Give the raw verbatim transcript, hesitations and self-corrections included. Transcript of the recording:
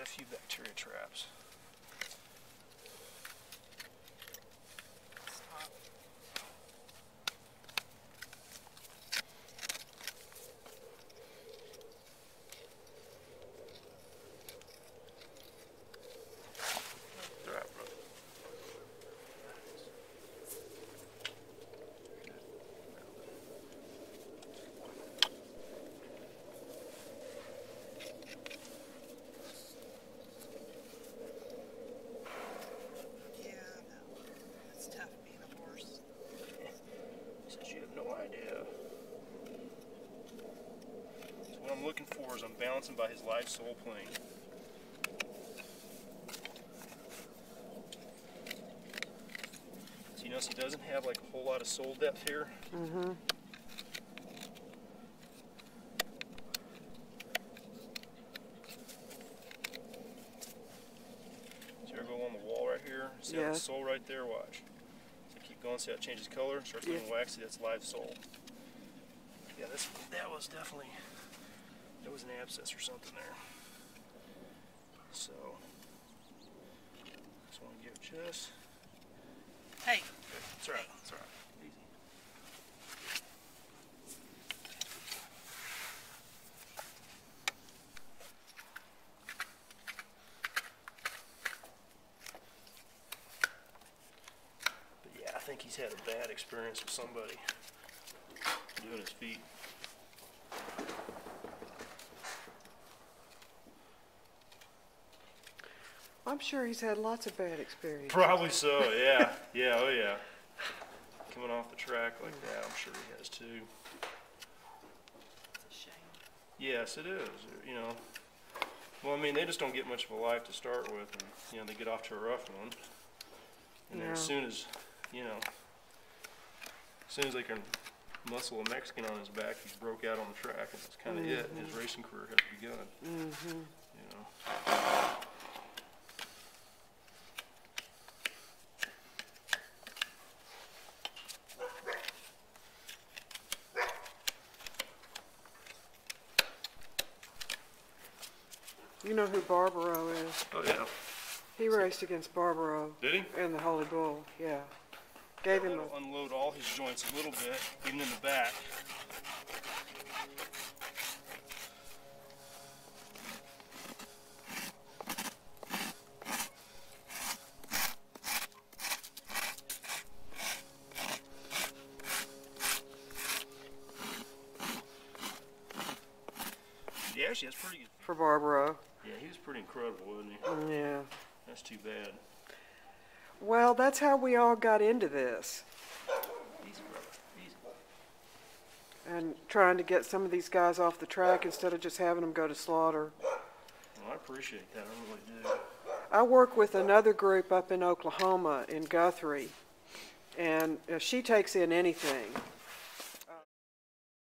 a few bacteria traps. What I'm looking for is I'm balancing by his live sole plane. So you notice he doesn't have like a whole lot of sole depth here. Mm-hmm. So you're go on the wall right here. See Yeah. how the sole right there? Watch. So keep going. See how it changes color? Starts Yeah. getting waxy. That's live sole. Yeah, this that was definitely. There was an abscess or something there. So, just want to give it just. Hey. That's all right. That's all right. Easy. But yeah, I think he's had a bad experience with somebody doing his feet. I'm sure he's had lots of bad experiences. Probably so, yeah. Yeah, oh yeah. Coming off the track like that, I'm sure he has too. It's a shame. Yes, it is, you know. Well, I mean, they just don't get much of a life to start with, and, you know, they get off to a rough one. And then Yeah. as soon as, you know, as soon as they can muscle a Mexican on his back, he broke out on the track, and that's kind of Mm-hmm. it. And his racing career has begun, Mm-hmm. you know. You know who Barbaro is? Oh, yeah. He raced against Barbaro. Did he? In the Holy Bull, yeah. Gave him That'll a... unload all his joints a little bit, even in the back. Yeah, actually, that's pretty good. For Barbaro. Yeah, he was pretty incredible, wasn't he? Yeah. That's too bad. Well, that's how we all got into this. Easy, brother. Easy. And trying to get some of these guys off the track instead of just having them go to slaughter. Well, I appreciate that. I really do. I work with another group up in Oklahoma, in Guthrie. And uh, she takes in anything.